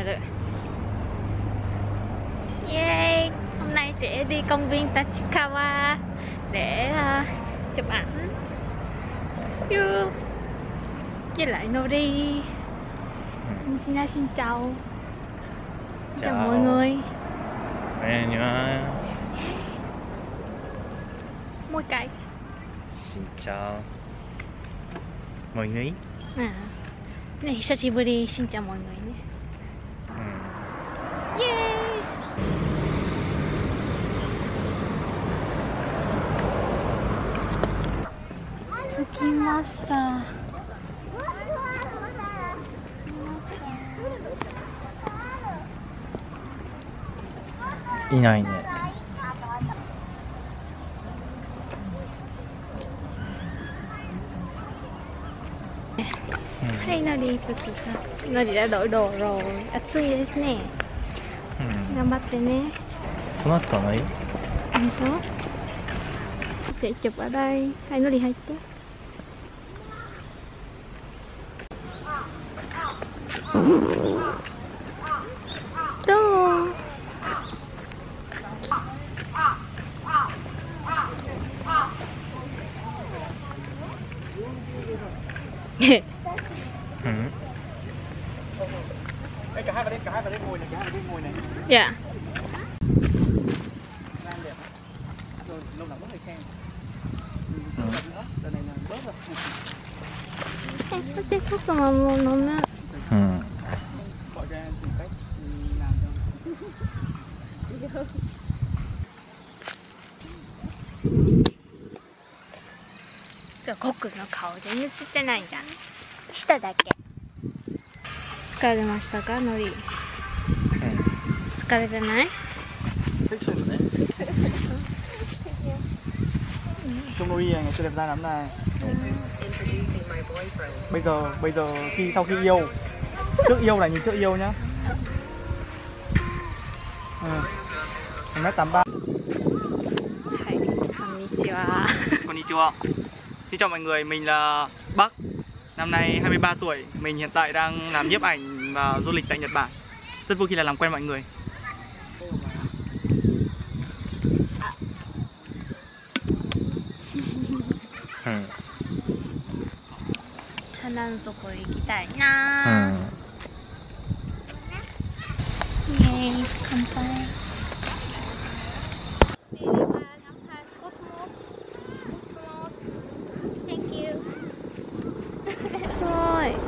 Yeah, hôm nay sẽ đi công viên Tachikawa để chụp ảnh với lại Nori. Nishina xin chào. Chào mọi người. Mỗi cái. Xin chào mọi người. Này, Sashiburi, xin chào mọi người nhé. Yeah. Tsukimashita. いないね。 Hay Nori Nori đã đổi đồ rồi. Atsui desu ne. Ganbatte ne. この後たない？ 本当？sẽ chụp ở đây. Hay Nori hay chứ. Tuh. Cả hai vào đây ngồi này, Dạ. Lâu lắm người khen. Đợt này là bớt rồi. Em có tiếp xúc mà mua nó nữa. Gọi ra tìm cách làm cho. コクの顔全然映ってないじゃん。舌だけ。疲れましたか、ノリ？疲れてない？ Trông Nori này ngày xưa đẹp trai lắm này. Bây giờ sau khi yêu, trước yêu là nhìn trước yêu nhá. 1m83. Konnichiwa. Xin chào mọi người, mình là Bắc. Năm nay 23 tuổi, mình hiện tại đang làm nhiếp ảnh và du lịch tại Nhật Bản. Rất vui khi là làm quen mọi người. 花のところ行きたいな。イエーイ、乾杯。Thank you。すごい。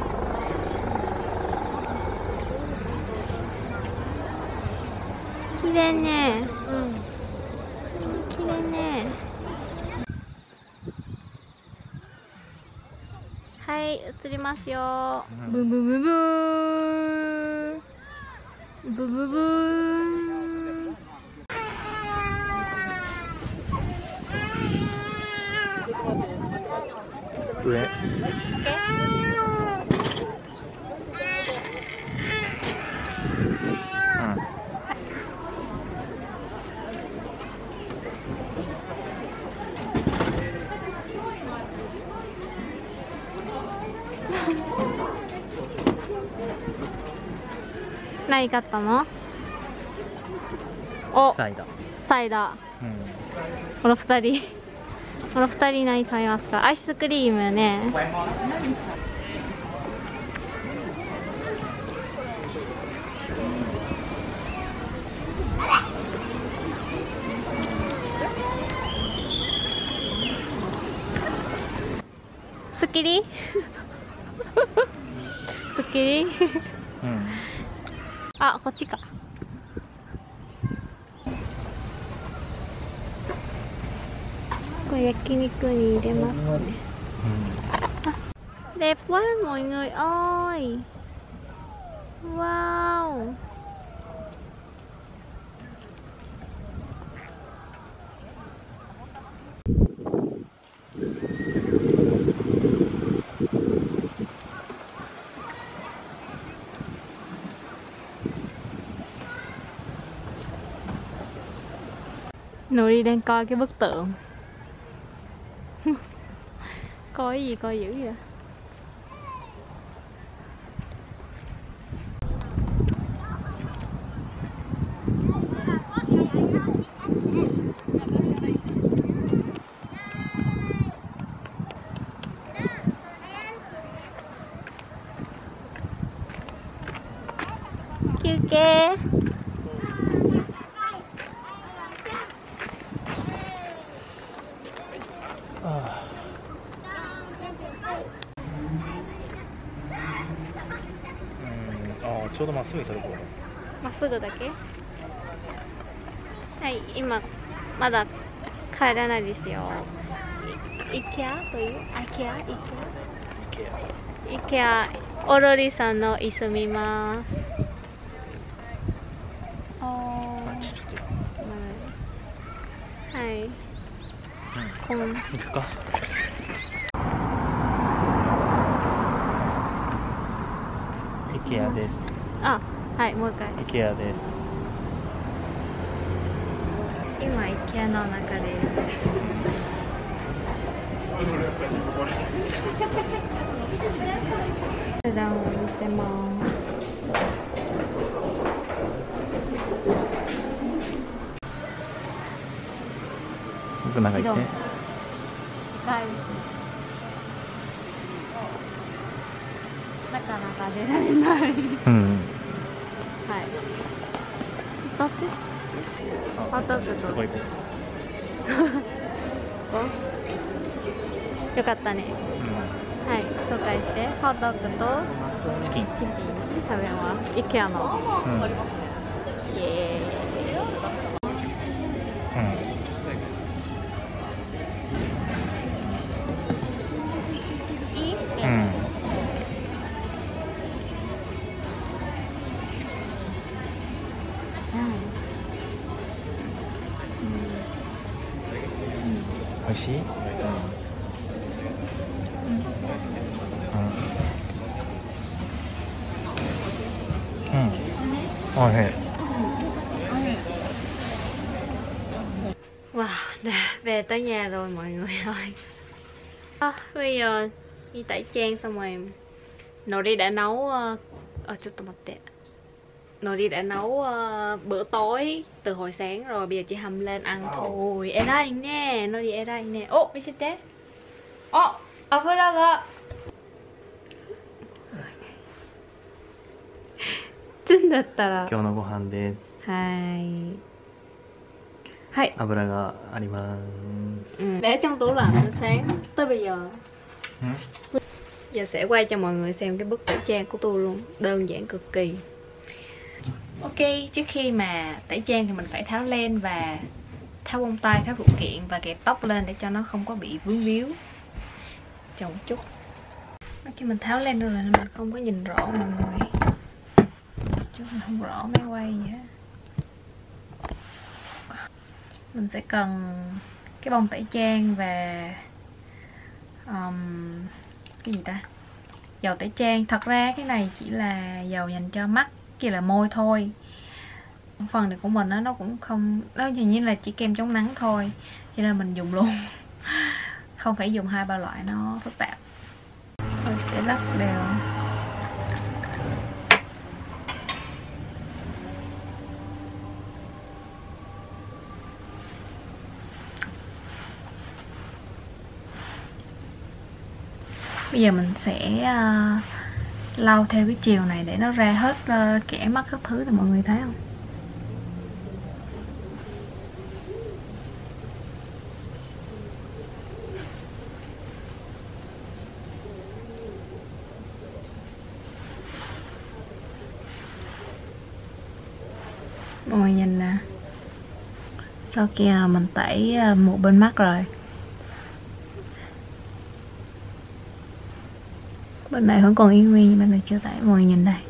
綺麗ね。綺麗ね。はい、映りますよ。ブンブンブンブーン。ブンブンブーン。 上。 何買ったの？お、 サイダー。 サイダー。この二人何買いますか？アイスクリームね。スッキリスッキリあ、こっちか。これ焼肉に入れますね。đẹp quá mọi người ơi. Wow. Nori đang coi cái bức tượng. Coi cái gì coi dữ vậy? 줄게. ちょうどまっすぐ行ったところ。 まっすぐだけ。はい、今まだ帰らないですよ。イケアというイケアおろりさんの住みます。はい。 行くか。イケアです。 あ、はい、もう一回。 イケアです。 今イケアの中でいる。普段を見てます。 僕中行って。 はい。なかなか出られない。 うん。 はい。だって。あ、だって。 すごい。 よかったね。はい、紹介して、ホットドッグとチキン食べます。イケアの。イエーイ。いい？ 美味しい？ Wow, về tới nhà rồi mọi người ơi. Bây giờ đi tẩy trang xong rồi nội đi đã nấu nội đi đã nấu bữa tối từ hồi sáng rồi, bây giờ chỉ hầm lên ăn thôi. Era nè, nội đi era nè. Ô,見せて. Ô, 油が詰んだったら。 今日のご飯です。 はい。 油があります。 Để trong tủ lạnh từ sáng tới bây giờ. Giờ sẽ quay cho mọi người xem cái bức tẩy trang của tôi luôn. Đơn giản cực kỳ. Ok, trước khi mà tẩy trang thì mình phải tháo len và tháo bông tai, tháo phụ kiện và kẹp tóc lên để cho nó không có bị vướng víu. Chờ một chút. Khi mình tháo len rồi là mình không có nhìn rõ mọi người. Chứ mình không rõ máy quay gì hết. Mình sẽ cần cái bông tẩy trang và cái gì ta, dầu tẩy trang. Thật ra cái này chỉ là dầu dành cho mắt, kia là môi thôi. Phần này của mình nó cũng không, nó hình như là chỉ kem chống nắng thôi, cho nên mình dùng luôn. Không phải dùng 2-3 loại nó phức tạp. Rồi sẽ lắc đều. Bây giờ mình sẽ lau theo cái chiều này để nó ra hết kẽ mắt các thứ, thì mọi người thấy không? Mọi người nhìn nè. Sau khi mình tẩy một bên mắt rồi, bên này vẫn còn yên nguyên, bên này chưa tẩy. Mọi người nhìn đây.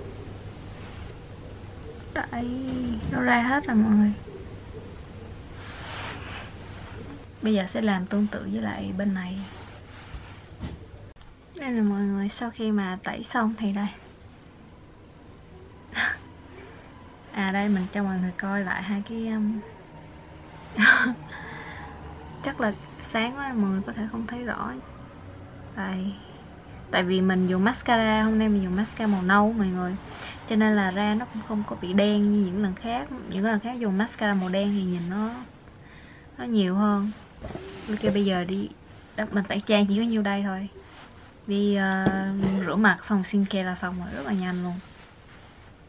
Đấy, nó ra hết rồi mọi người. Bây giờ sẽ làm tương tự với lại bên này. Đây là mọi người, sau khi mà tẩy xong thì đây. À đây, mình cho mọi người coi lại hai cái chắc là sáng quá mọi người có thể không thấy rõ. Đây. Tại vì mình dùng mascara, hôm nay mình dùng mascara màu nâu mọi người, cho nên là ra nó cũng không có bị đen như những lần khác. Những lần khác dùng mascara màu đen thì nhìn nó nhiều hơn. Ok, bây giờ đi mình tẩy trang chỉ có nhiêu đây thôi. Đi rửa mặt xong skincare là xong rồi, rất là nhanh luôn.